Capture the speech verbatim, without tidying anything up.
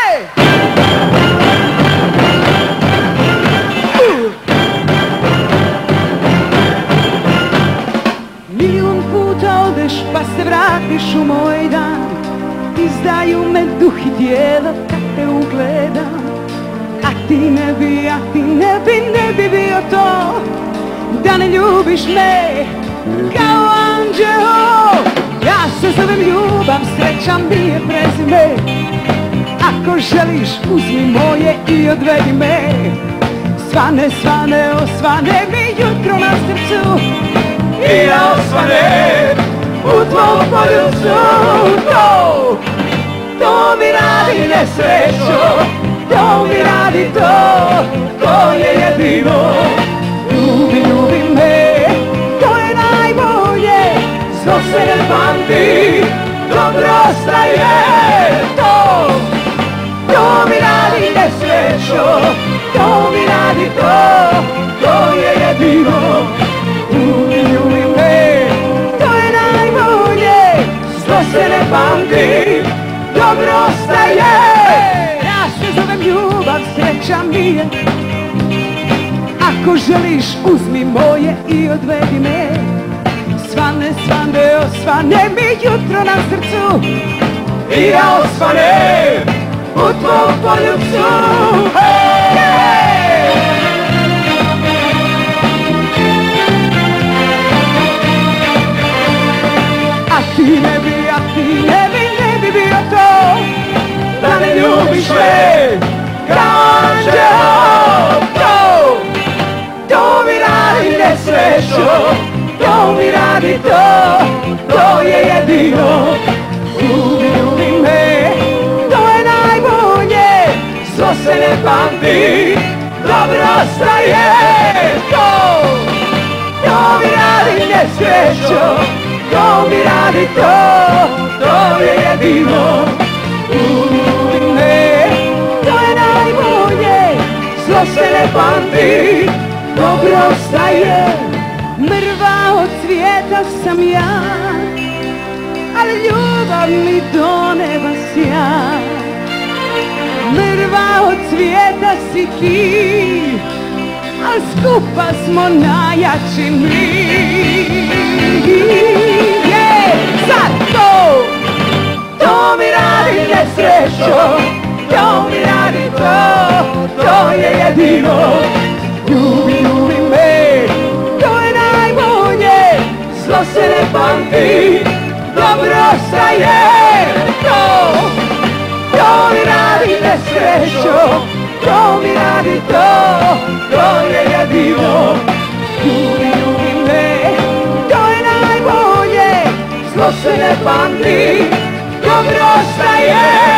Milion puta odeš pa se vratiš u moj dan. Izdaju me duh i tijelo kad te ugledam. A ti ne bi, a ti ne bi, ne bi bio to da ne ljubiš me kao anđeo. Ja se zovem ljubav, sreća mi je prezime. Ako želiš uzmi moje i odvedi me. Svane, svane, osvane mi jutro na srcu i ja osvanem u tvom poljubcu. To, to mi radi nesrećo, to mi radi to, to je jedino. Ljubi, ljubi me, to je najbolje, zlo se ne pamti, dobro ostaje. To, to mi radi nesrećo, to mi radi to, to je jedino. Ljubi, ljubi me, to je najbolje, zlo se ne pamti, dobro ostaje. Ja se zovem ljubav, sreća mi je. Ako želiš uzmi moje i odvedi me. Svane, svane, osvane mi jutro na srcu i ja osvanem u tvom poljubcu. A ti ne bi, a ti ne bi, ne bi bio to da ne ljubiš me kao anđeo. To, to mi radi nesrećo, to mi radi to, to je jedino. Ljubi, ljubi me, to je najbolje, zlo se ne pamti, dobro ostaje. To, to mi radi nesrećo, to mi radi to, to je jedino. Ljubi me, to je najbolje, zlo se ne pamti, dobro ostaje. Mrva od cvijeta sam ja, ali ljubav mi do neba sja. Mrva od cvijeta si ti, al skupa smo najjači mi. Yeah, sad to, to mi radi nesrećo, to mi radi to, to je jedino. Ljubi, ljubi me, to je najbolje, zlo se ne pamti, dobro ostaje. To, to mi radi nesrećo, to mi radi to, to je jedino. Ljubi, ljubi me, to je najbolje, zlo se ne pamti, dobro ostaje.